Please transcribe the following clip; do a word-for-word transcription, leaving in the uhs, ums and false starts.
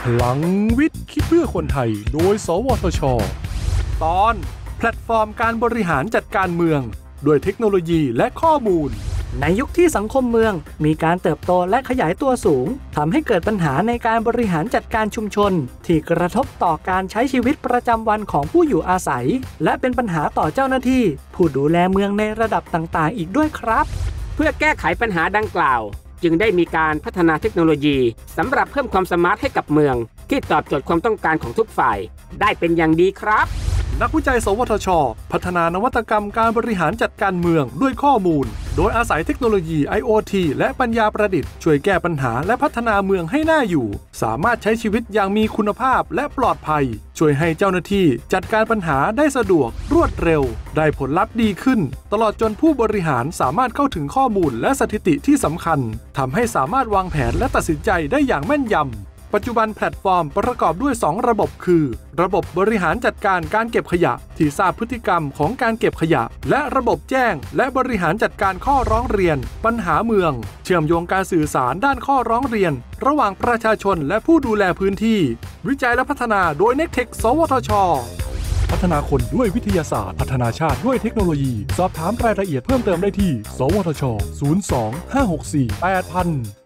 พลังวิทย์คิดเพื่อคนไทยโดยสวทช.ตอนแพลตฟอร์มการบริหารจัดการเมืองด้วยเทคโนโลยีและข้อมูลในยุคที่สังคมเมืองมีการเติบโตและขยายตัวสูงทำให้เกิดปัญหาในการบริหารจัดการชุมชนที่กระทบต่อการใช้ชีวิตประจำวันของผู้อยู่อาศัยและเป็นปัญหาต่อเจ้าหน้าที่ผู้ดูแลเมืองในระดับต่างๆอีกด้วยครับเพื่อแก้ไขปัญหาดังกล่าวจึงได้มีการพัฒนาเทคโนโลยีสำหรับเพิ่มความสมาร์ทให้กับเมืองที่ตอบโจทย์ความต้องการของทุกฝ่ายได้เป็นอย่างดีครับนักวิจัยสวทช.พัฒนานวัตกรรมการบริหารจัดการเมืองด้วยข้อมูลโดยอาศัยเทคโนโลยี ไอ โอ ที และปัญญาประดิษฐ์ช่วยแก้ปัญหาและพัฒนาเมืองให้น่าอยู่สามารถใช้ชีวิตอย่างมีคุณภาพและปลอดภัยช่วยให้เจ้าหน้าที่จัดการปัญหาได้สะดวกรวดเร็วได้ผลลัพธ์ดีขึ้นตลอดจนผู้บริหารสามารถเข้าถึงข้อมูลและสถิติที่สำคัญทำให้สามารถวางแผนและตัดสินใจได้อย่างแม่นยำปัจจุบันแพลตฟอร์มประกอบด้วยสองระบบคือระบบบริหารจัดการการเก็บขยะที่ทราบพฤติกรรมของการเก็บขยะและระบบแจ้งและบริหารจัดการข้อร้องเรียนปัญหาเมืองเชื่อมโยงการสื่อสารด้านข้อร้องเรียนระหว่างประชาชนและผู้ดูแลพื้นที่วิจัยและพัฒนาโดย เน็กเทค สวทช.พัฒนาคนด้วยวิทยาศาสตร์พัฒนาชาติด้วยเทคโนโลยีสอบถามรายละเอียดเพิ่มเติมได้ที่สวทช ศูนย์ สอง ห้า หก สี่ แปด ศูนย์ ศูนย์